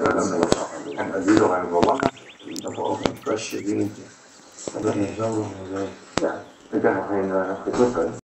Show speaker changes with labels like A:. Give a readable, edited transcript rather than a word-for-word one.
A: هنبقى زيرو هنبقى fresh green. Yeah, again, I mean,